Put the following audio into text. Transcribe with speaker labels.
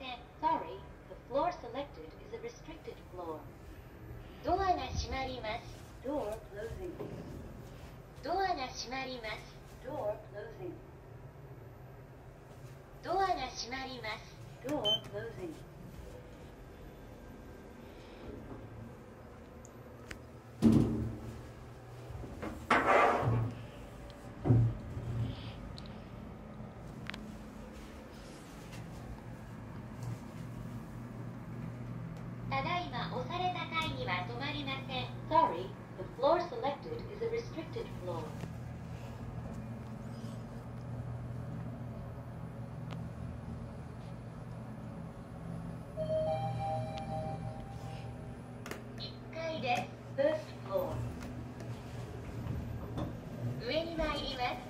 Speaker 1: Sorry, the floor selected is a restricted floor. ドアが閉まります。Door closing. ドアが閉まります。Door closing. ドアが閉まります。Door closing. ただいま押された階には止まりません。Sorry, the floor selected is a restricted floor. 1階です。First floor. 上に参ります。